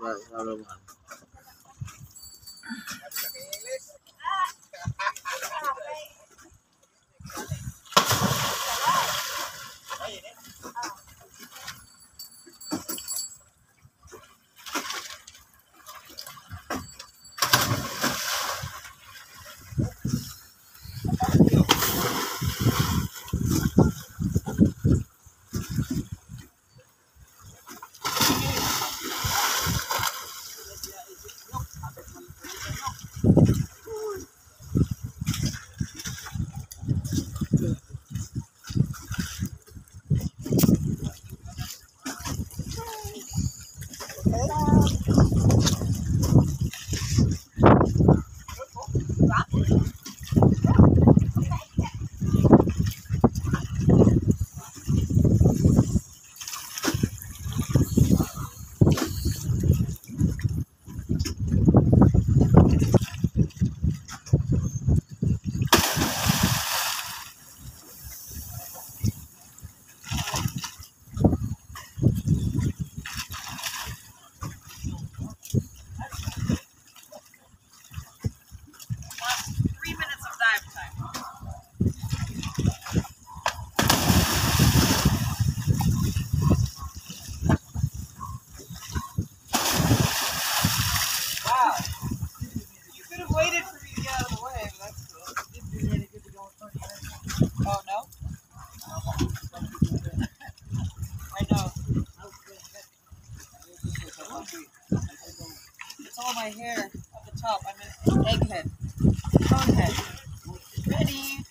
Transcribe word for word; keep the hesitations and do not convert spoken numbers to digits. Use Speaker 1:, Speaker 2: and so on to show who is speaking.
Speaker 1: Salamat.
Speaker 2: Three minutes of dive time. Wow. You could have waited for me to get out of the way, but that's cool. Oh, no? I know. It's all my hair at the top. I'm an egghead. Conehead. Ready?